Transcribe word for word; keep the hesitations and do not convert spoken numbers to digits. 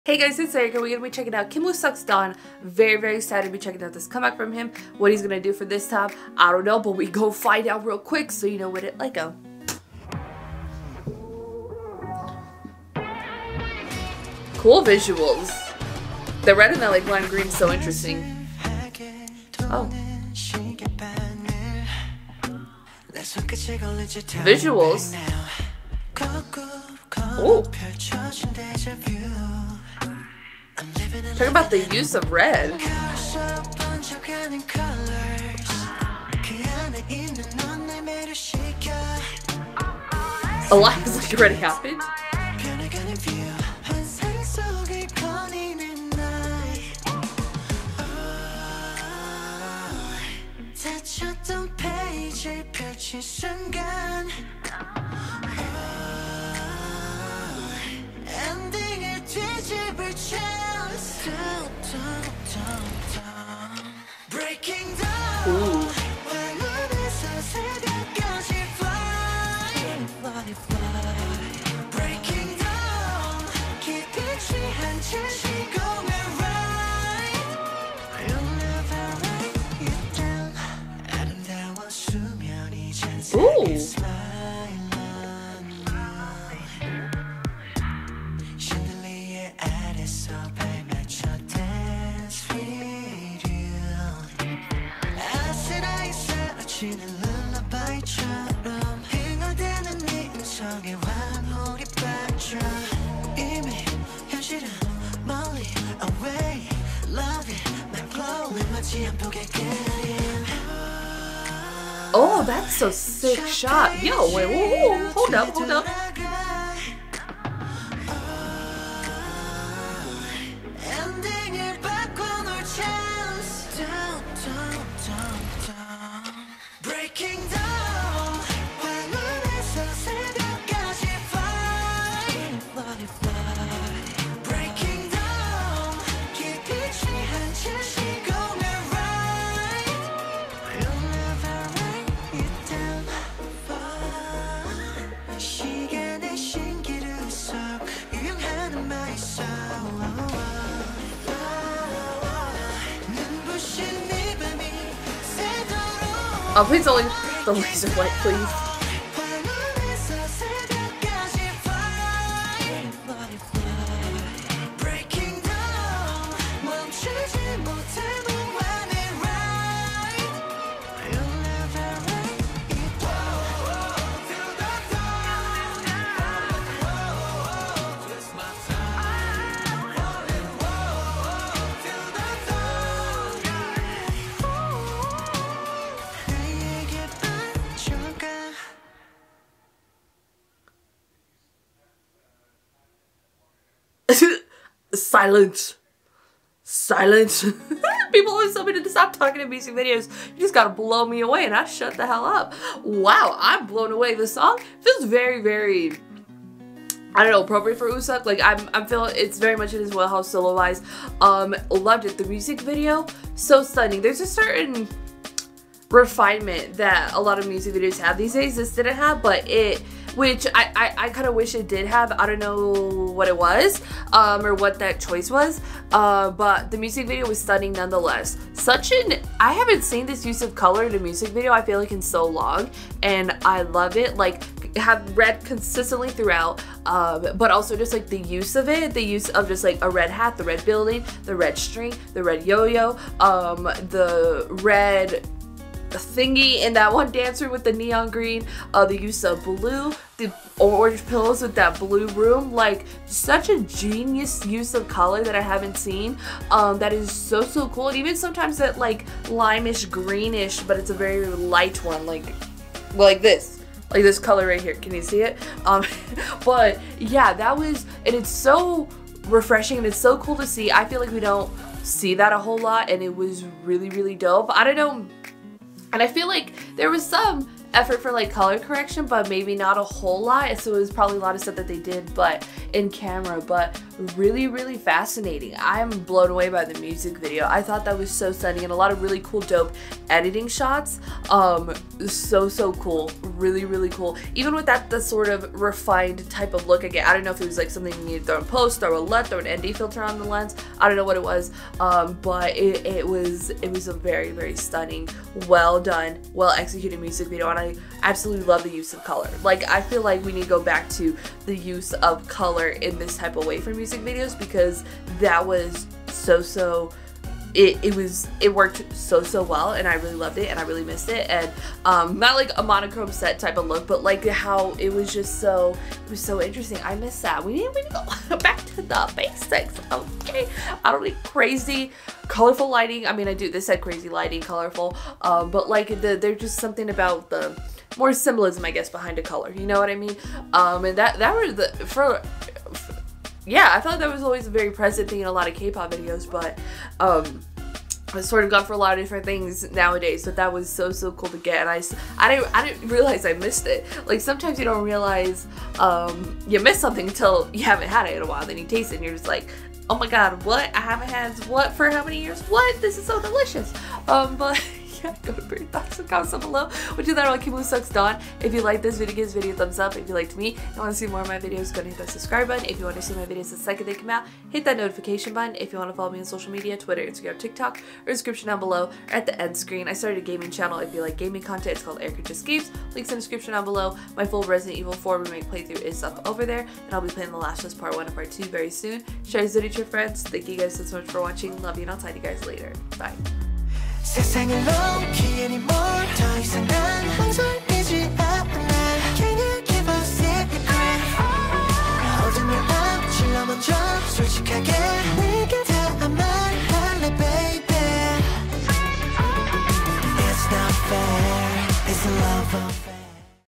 Hey guys, it's Erica. We're gonna be checking out Kim Woo Suk's Dawn. Very, very excited to be checking out this comeback from him. What he's gonna do for this time, I don't know, but we go find out real quick so you know what it like go. Cool visuals. The red and that like lime green is so interesting. Oh. Visuals. Oh. Talk about the use of red. A lot has like already happened. Ooh. Ooh. Oh, that's a sick shot. Yo, wait, whoa, whoa, hold up, hold up. Oh, please only the laser light, please. Silence. Silence. People always tell me to stop talking in music videos. You just gotta blow me away, and I shut the hell up. Wow, I'm blown away. The song feels very, very, I don't know, appropriate for Woosuk. Like, I'm, I'm feeling it's very much in his wheelhouse solo-wise. Um, loved it. The music video, so stunning. There's a certain refinement that a lot of music videos have these days. This didn't have, but it, which I, I, I kind of wish it did have. I don't know what it was, um, or what that choice was, uh, but the music video was stunning nonetheless. Such an, I haven't seen this use of color in a music video, I feel like, in so long, and I love it. Like, have red consistently throughout, um, but also just like the use of it, the use of just like a red hat, the red building, the red string, the red yo-yo, um, the red thingy in that one dancer with the neon green, uh, the use of blue, the orange pillows with that blue room. Like, such a genius use of color that I haven't seen, um, that is so, so cool. And even sometimes that like limeish greenish, but it's a very light one, like, like this. Like this color right here. Can you see it? Um, but yeah, that was, and it's so refreshing and it's so cool to see. I feel like we don't see that a whole lot, and it was really, really dope. I don't know. And I feel like there was some effort for like color correction, but maybe not a whole lot. So it was probably a lot of stuff that they did but in camera, but really really fascinating. I'm blown away by the music video. I thought that was so stunning and a lot of really cool dope editing shots. Um so so cool, really really cool. Even with that the sort of refined type of look again. I don't know if it was like something you need to throw in post, throw a L U T, throw an N D filter on the lens. I don't know what it was, um but it, it was it was a very very stunning, well done, well executed music video, and I absolutely love the use of color. Like I feel like we need to go back to the use of color in this type of way for music videos, because that was so so It, it was it worked so so well, and I really loved it and I really missed it. And um not like a monochrome set type of look, but like how it was just so it was so interesting. I miss that. We need, we need to go back to the basics. Okay, I don't need crazy colorful lighting. I mean, I do, this said crazy lighting, colorful, um but like the, there's just something about the more symbolism, I guess, behind a color, you know what I mean? Um and that that was the for, for yeah, I thought that was always a very present thing in a lot of K-pop videos, but um, I've sort of gone for a lot of different things nowadays. But that was so so cool to get, and I, I didn't I didn't realize I missed it. Like sometimes you don't realize um, you miss something until you haven't had it in a while. Then you taste it, and you're just like, oh my god, what? I haven't had what for how many years? What? This is so delicious. Um, but. Yeah, go to Bird Thoughts and comments down below. What you thought about Kim Woo Suk's Dawn. If you like this video, give this video a thumbs up. If you liked me and want to see more of my videos, go and hit that subscribe button. If you want to see my videos the second they come out, hit that notification button. If you want to follow me on social media, Twitter, Instagram, TikTok, or description down below or at the end screen. I started a gaming channel. If you like gaming content, it's called Erica Just Games. Links in the description down below. My full Resident Evil four remake playthrough is up over there, and I'll be playing The Last of Us Part one and Part two very soon. Share this video with your friends. Thank you guys so much for watching. Love you, and I'll talk to you guys later. Bye. 세상을 넘기니 뭘 더 이상 난 망설이지